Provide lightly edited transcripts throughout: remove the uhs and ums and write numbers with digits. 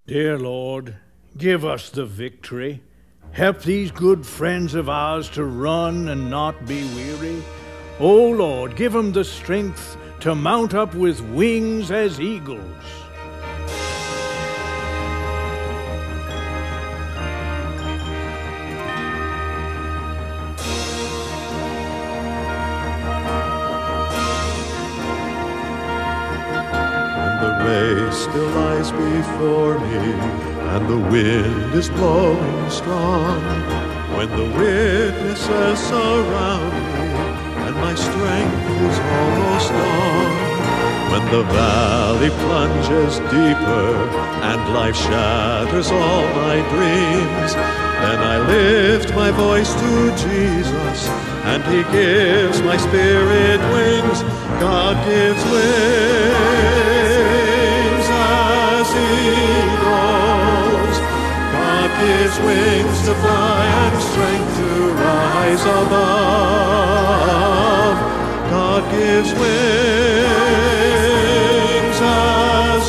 Dear Lord, give us the victory. Help these good friends of ours to run and not be weary. O Lord, give them the strength to mount up with wings as eagles. Race still lies before me, and the wind is blowing strong. When the witnesses surround me, and my strength is almost gone. When the valley plunges deeper, and life shatters all my dreams, then I lift my voice to Jesus, and He gives my spirit wings. God gives wings as eagles. God gives wings to fly and strength to rise above. God gives wings as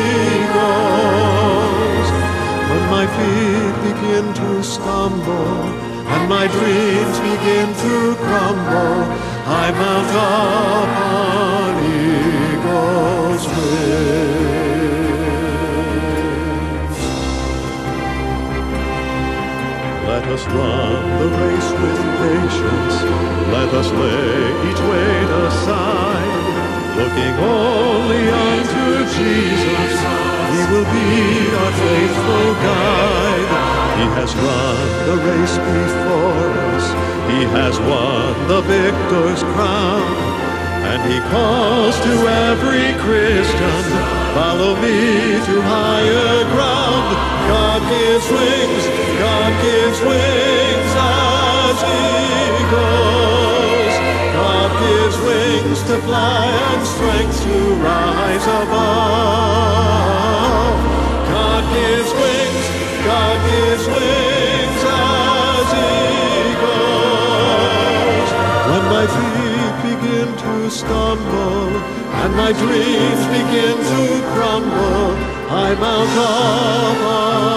eagles. When my feet begin to stumble and my dreams begin to crumble, I mount up on eagle's wings. Let us run the race with patience. Let us lay each weight aside, looking only unto Jesus. He will be our faithful guide. He has run the race before us. He has won the victor's crown. And He calls to every Christian, follow me to higher ground. God gives wings, God gives wings as eagles. God gives wings to fly and strength to rise above. God gives wings, God gives wings as eagles. When my feet begin to stumble and my dreams begin to crumble, I mount up